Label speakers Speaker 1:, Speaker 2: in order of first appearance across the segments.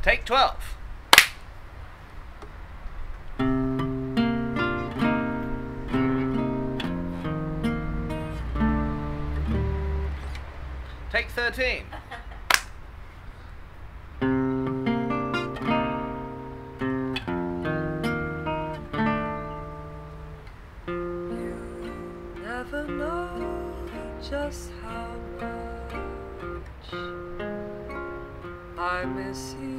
Speaker 1: Take 12. Take 13.
Speaker 2: You never know just how much I miss you.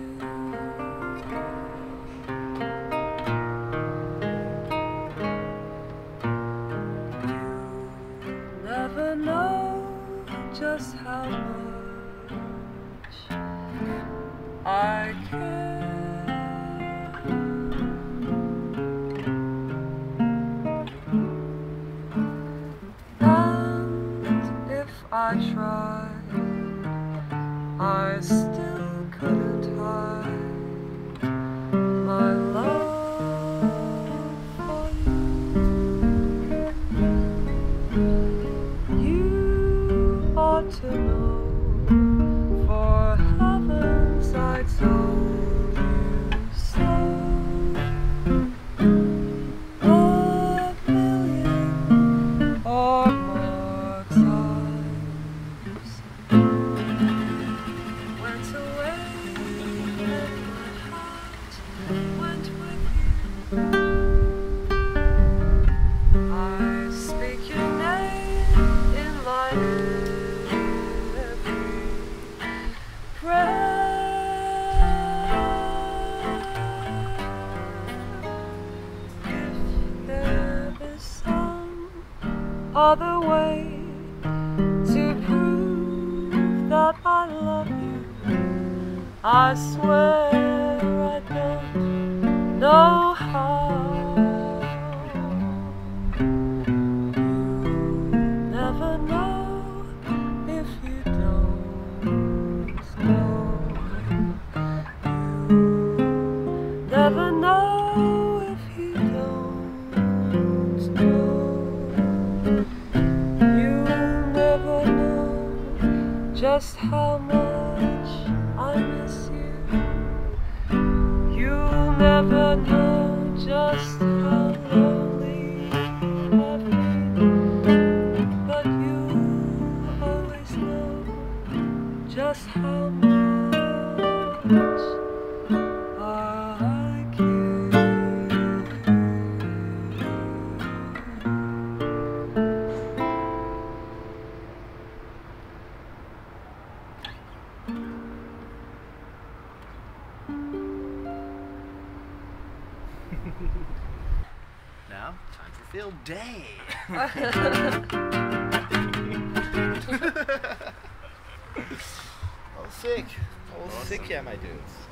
Speaker 2: You never know just how much I care. And if I tried, I still couldn't hide my love for you. You ought to know, for heavens I told you so. A million or more times went away and my heart went with you. I speak your name in my every prayer. If there is some other way to prove that I love you, I swear I don't know how. You never know if you don't know. You never know if you don't know. You never know just how much I miss you. You'll never know just how lonely I've been, but you always know just how much I care.
Speaker 1: Now, time for field day. All sick. All sick, yeah, my dudes.